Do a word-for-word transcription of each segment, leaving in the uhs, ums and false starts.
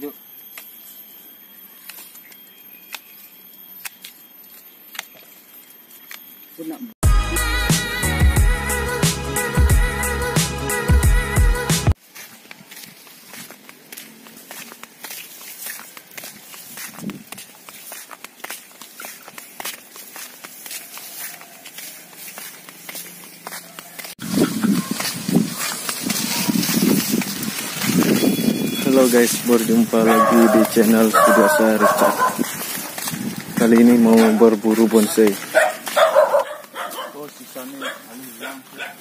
maju. Pun nak. Halo guys, berjumpa lagi di channel Kuda saya Richard. Kali ini mau berburu bonsai. Oh, sisanya hilang.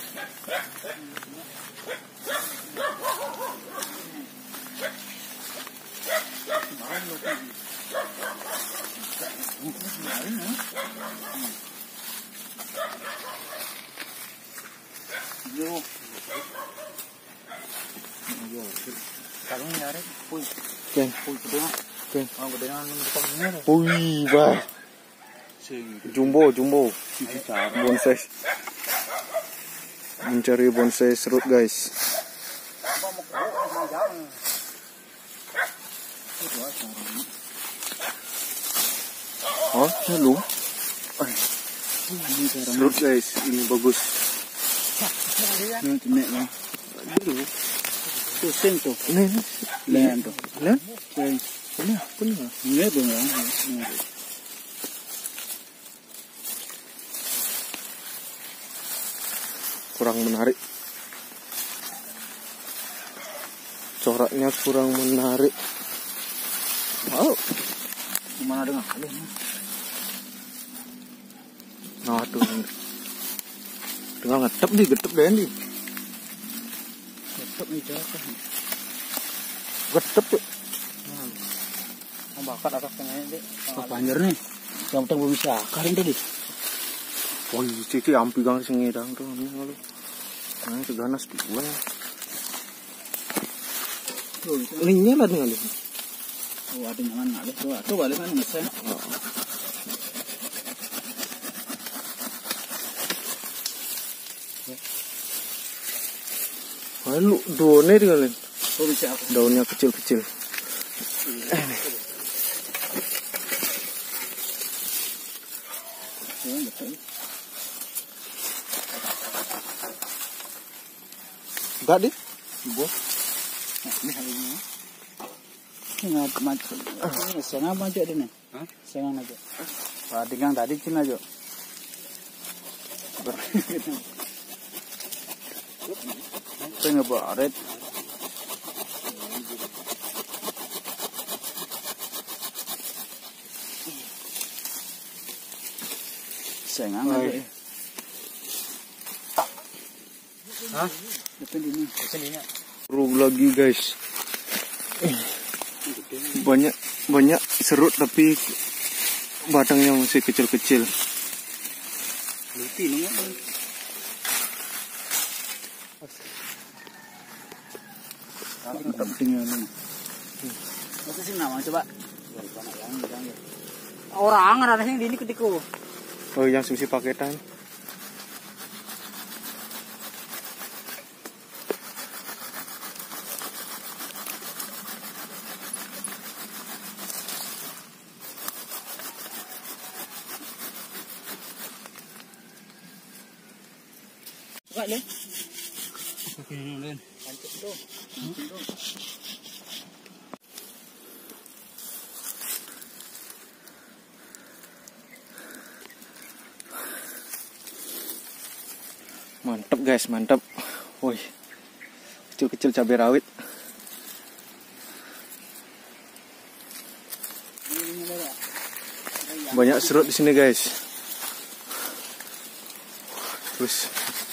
Yo. Yo. Kalau nyari, puy, Ken, puy kedua, Ken, orang kedua nang depan ni. Wih, bah, jumbo, jumbo, bonsai. Mencari bonsai serut guys. Oh, lalu, serut guys, ini bagus. Ni nek lah. Dulu, Tu sen tu, ini, len tu. len, Sen. ini apa ni? Ni bunga. Kurang menarik. Coraknya kurang menarik. Wow. Mana dengar kali ni? Nah, tuh. Tengah ngetep nih, getep deh nih. Tetap ni jatuh. Getep tuh. Ang bakat atas tengah ni. Apa anjir ni? Yang penting belum bisa karin tadi. Wah, cici ampi gang sing ngedang tuh nih lalu. Nah, seganas tuh. Ini nyala nih lalu. Oh, ada jangan ada. Tu, tu balik kan ngesan. Lalu daunnya tinggalin. Oh, bisa aku. Daunnya kecil-kecil. Eh, nih. Jangan betul. Enggak deh. Ibu. Ni hari ni. Ni maju. Ni senang maju ada ni. Ha? Senang aja. Wah, dengan tadi cina aja. Tengah baret. Senang aja. Hah? Depan ini. Depan ini. Seru lagi guys. Banyak banyak serut tapi batangnya masih kecil-kecil. Lupi ni. Tinggal ni. Apa sih nama coba? Orang ada sini di ketiku. Oh, yang susi paketan. Buka le. Ini len. Pancet tu. Mantap guys, mantap. Woi, kecil-kecil cabai rawit. Banyak serut di sini guys. Terus,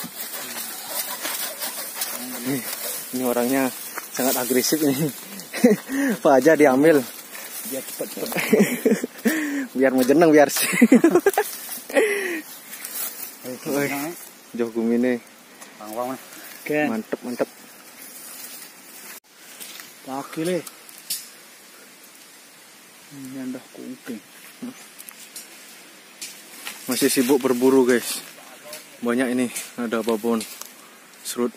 ini, ini orangnya sangat agresif ini. Pak aja diambil. Biar cepat-cepat. Biar menjeneng biar sih. Jauh gumi nih. Bang-bang nih. Mantep, mantep. Kaki le. Ini anda kuking. Masih sibuk berburu guys. Banyak ini, ada babon, serut.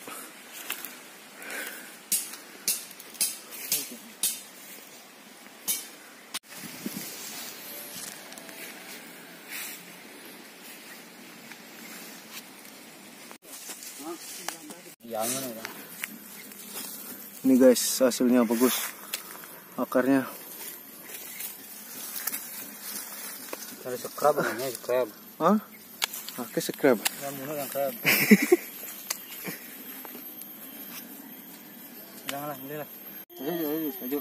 Jangan ya. Ini guys, hasilnya bagus. Akarnya. Cari scrub namanya, scrub. Hah? Pakai scrub. Yang mulut yang scrub. Janganlah, bolehlah. Ayo, ayo, ayo.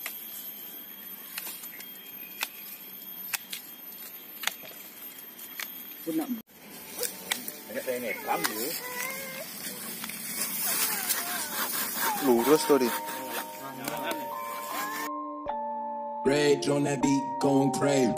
Benar. Ada ini kamu. Lurus tuh dia. Rage on that beat, going crazy.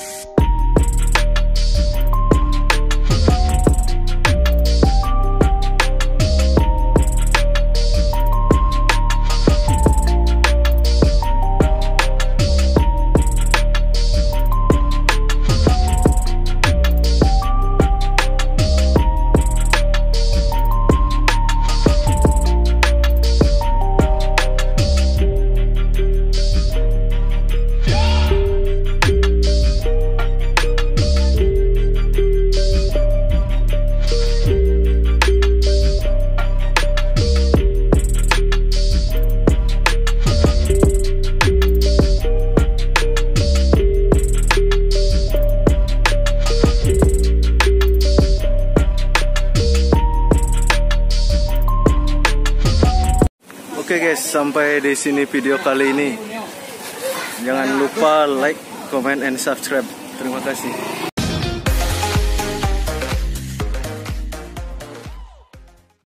Oke guys, sampai di sini video kali ini. Jangan lupa like, comment, and subscribe. Terima kasih.